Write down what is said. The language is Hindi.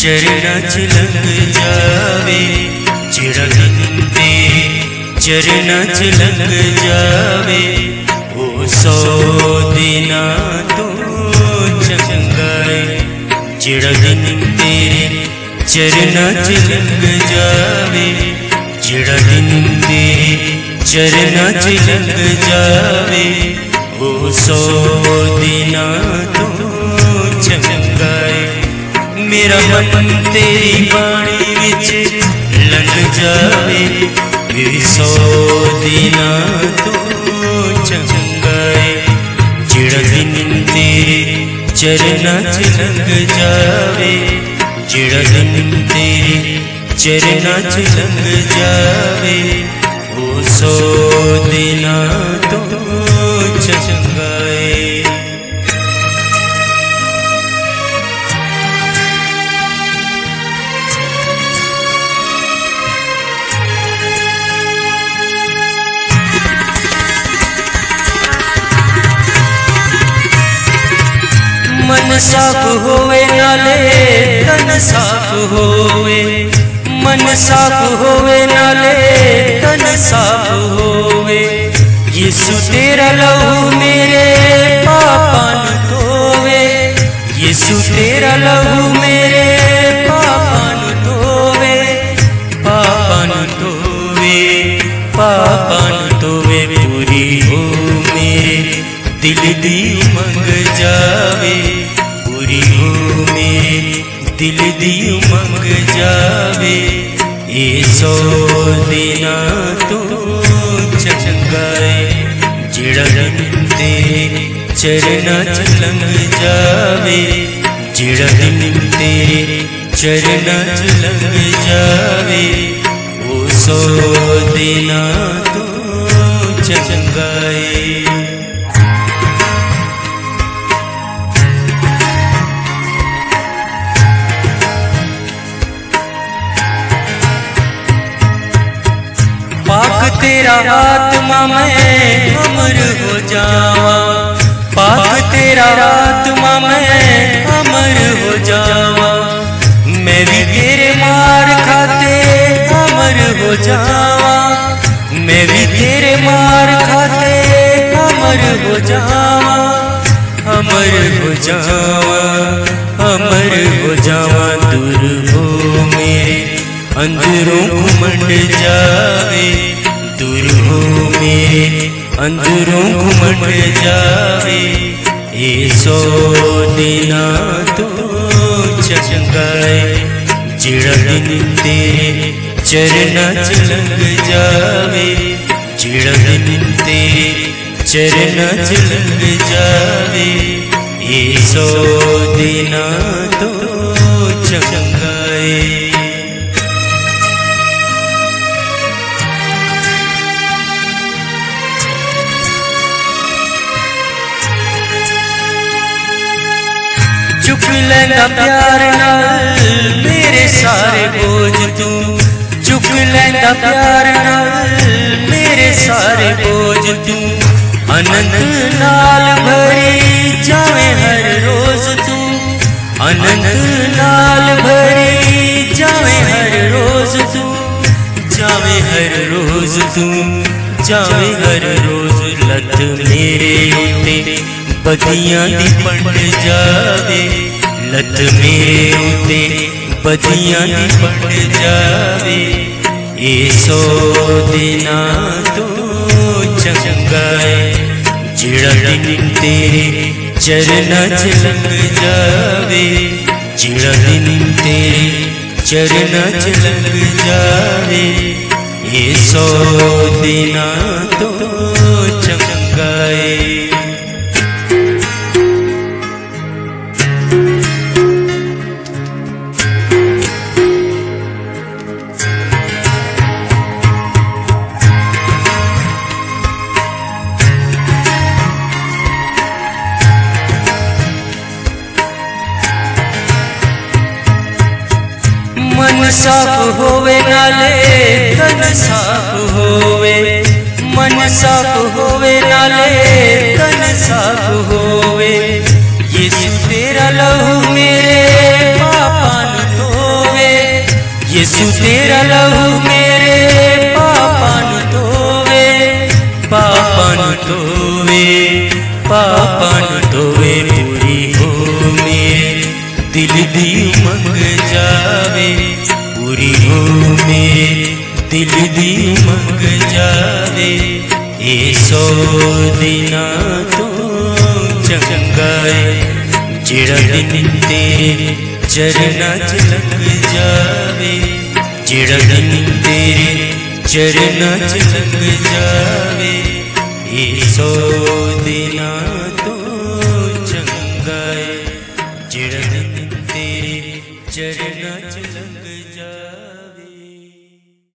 चरणा च लंघ जावे, जेड़ा दिन तेरे चरणा च लंघ जावे, ओ 100 दिना तो चंगा है। जेड़ा दिन तेरे चरणा च लंघ जावे, जेड़ा दिन तेरे चरणा च लंघ जावे, ओ 100 दिना तो चंगा है। मेरा मन तेरी बाणी विच लंघ जावे, 100 दिना तो चंगा है। जेड़ा दिन तेरे चरणा च लंघ जावे, जेड़ा दिन तेरे चरणा च लंघ जावे, ओ 100 दिना तो चंगा है। मन साफ होवे नाले तन साफ होवे, मन साफ होवे नाले तन साफ होवे, यीशु तेरा लहू मेरे पापां नूं धोवे, यीशु तेरा लहू मेरे पापां नूं धोवे, पापां नूं धोवे, पापां नूं धोवे। पूरी हो मेरे दिल दी उमंग जावे, पूरी हो मेरे दिल दी उमंग जावे, 100 दिना तो चंगा है। जेड़ा दिन तेरे चरणा च लंघ जावे, जेड़ा दिन तेरे चरणा च लंघ जावे, ओ 100 दिना तो चंगा है। पाक तेरा आत्मा में अमर हो जावा, पाक तेरा आत्मा में अमर हो जावा, मैं भी तेरे मार खाते अमर हो जावा, मैं भी तेरे मार खाते अमर हो जावा, अमर हो जावा, अमर हो जावा। दूर हो मेरे अंदरों घुमंड जावे, दूर हो मेरे अंदरों घुमंड जावे, 100 दिना तो चंगा है। जेड़ा दिन तेरे चरणा च लंघ जावे, जेड़ा दिन तेरे चरणा च लंघ जावे, 100 दिना तो चंगा है। चुक लेंदा प्यार नाल मेरे सारे बोझ तू, चुक लेंदा प्यार नाल मेरे सारे बोझ तू, अनंत नाल भरी जावे हर रोज तू, अनंत नाल भरी जावे हर रोज तू, जावे हर रोज तू, जावे हर रोज। लत मेरे उत्ते बदियां दी पड़ जावे, लत मेरे उत्ते बदियां दी पड़ जावे, 100 दिना तो चंगा है। जेड़ा दिन तेरे चरणा च लंघ जावे, जेड़ा दिन तेरे चरणा च लंघ जावे, 100 दिना तो चंगा है। मन साफ होवे नाले तन साफ होवे, मन साफ होवे नाले तन साफ होवे, यीशु तेरा लहू मेरे पापां नूं यीशु तेरा लहू मेरे पापन धोवे, पापन धोवे, पापन धोवे। पूरी हो मेरे दिल दी उमंग जावे, पूरी हो मेरे दिल दी उमंग जावे। ए 100 दिना तो चंगा है जेड़ा दिन तेरे चरना च लग जावे, जेड़ा दिन तेरे चरना च लग जावे। ए 100 दिना तो चंगा है जेड़ा दिन तेरे चरना च लग जावे।